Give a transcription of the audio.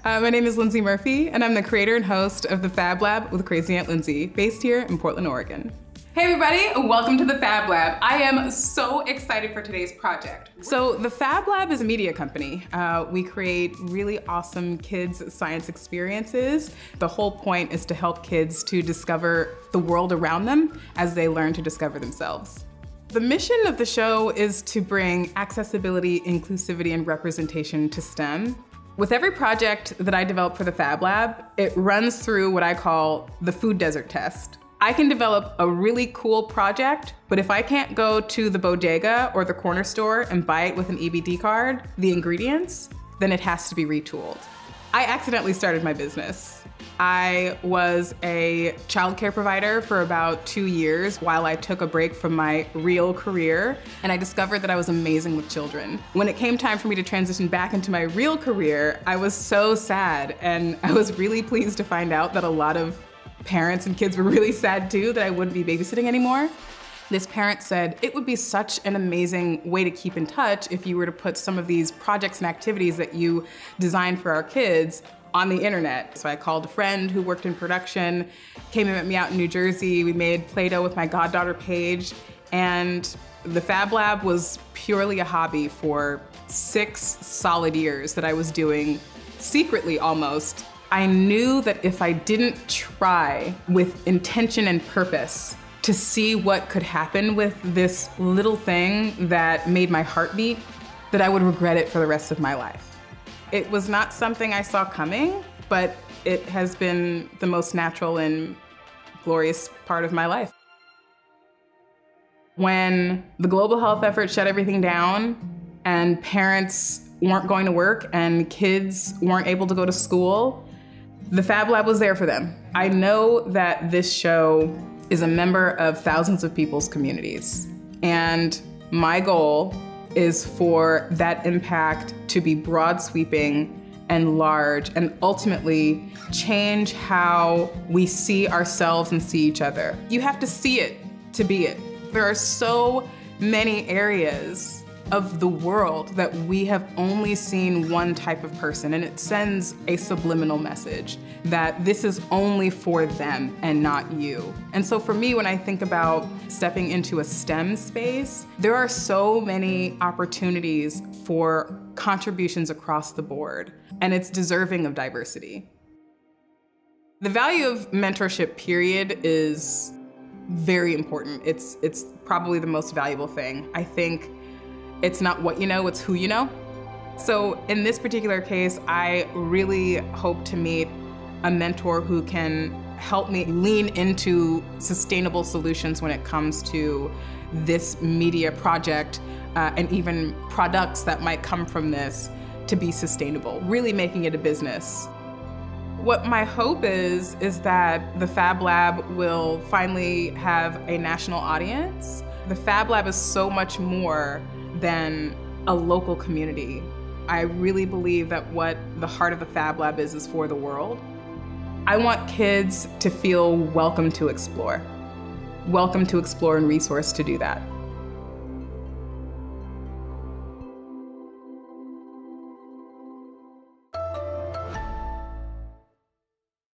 My name is Lindsey Murphy, and I'm the creator and host of the Fab Lab with Crazy Aunt Lindsey, based here in Portland, Oregon. Hey everybody, welcome to the Fab Lab. I am so excited for today's project. So the Fab Lab is a media company. We create really awesome kids science experiences. The whole point is to help kids to discover the world around them as they learn to discover themselves. The mission of the show is to bring accessibility, inclusivity, and representation to STEM. With every project that I develop for the Fab Lab, it runs through what I call the food desert test. I can develop a really cool project, but if I can't go to the bodega or the corner store and buy it with an EBT card, the ingredients, then it has to be retooled. I accidentally started my business. I was a childcare provider for about 2 years while I took a break from my real career, and I discovered that I was amazing with children. When it came time for me to transition back into my real career, I was so sad, and I was really pleased to find out that a lot of parents and kids were really sad too that I wouldn't be babysitting anymore. This parent said, it would be such an amazing way to keep in touch if you were to put some of these projects and activities that you designed for our kids on the internet. So I called a friend who worked in production, came and met me out in New Jersey. We made Play-Doh with my goddaughter Paige, and the Fab Lab was purely a hobby for 6 solid years that I was doing secretly almost. I knew that if I didn't try with intention and purpose to see what could happen with this little thing that made my heart beat, that I would regret it for the rest of my life. It was not something I saw coming, but it has been the most natural and glorious part of my life. When the global health effort shut everything down and parents weren't going to work and kids weren't able to go to school, the Fab Lab was there for them. I know that this show is a member of thousands of people's communities. And my goal is for that impact to be broad sweeping and large and ultimately change how we see ourselves and see each other. You have to see it to be it. There are so many areas of the world that we have only seen one type of person, and it sends a subliminal message that this is only for them and not you. And so for me, when I think about stepping into a STEM space, there are so many opportunities for contributions across the board, and it's deserving of diversity. The value of mentorship, period, is very important. It's probably the most valuable thing. I think it's not what you know, it's who you know. So in this particular case, I really hope to meet a mentor who can help me lean into sustainable solutions when it comes to this media project and even products that might come from this to be sustainable, really making it a business. What my hope is that the Fab Lab will finally have a national audience. The Fab Lab is so much more than a local community. I really believe that what the heart of the Fab Lab is for the world. I want kids to feel welcome to explore and resourced to do that.